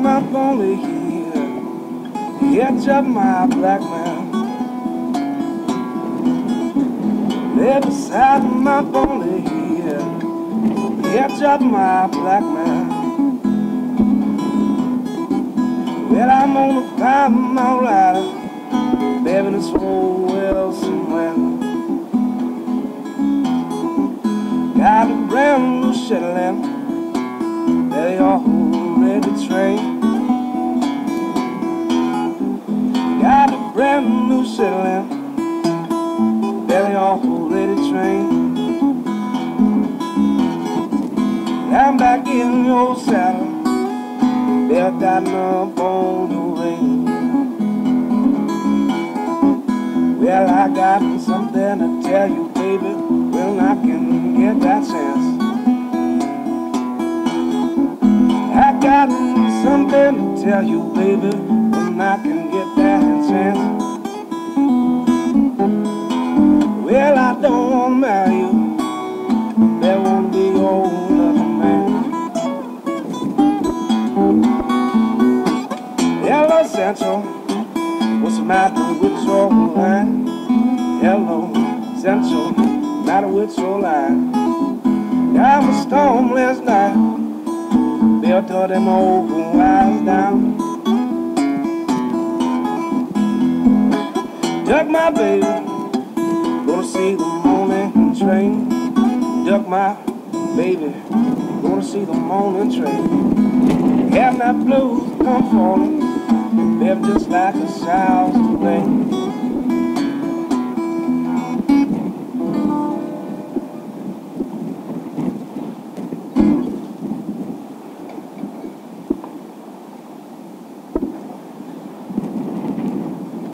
my lonely here, edge of my black man. Lay beside my lonely here, edge of my black man. Well, I'm gonna find my rider, baby, this whole world somewhere. Got a brand new Shetland, they already trained. Got a brand new Shetland, they already trained. I'm back in your saddle, they've got no bone to ring. Well, I got something to tell you, baby, when I can get that chance. I got something to tell you, baby, when I can get that chance. Well, I don't want to marry you, there won't be old other man. Hello, Central, what's the matter with your line? Hello, Central, matter with your line? Got a storm last night, built all them old wires down. Duck my baby, gonna see the morning train. Duck my baby, gonna see the morning train. Have that blues come falling, they're just like a child's rain.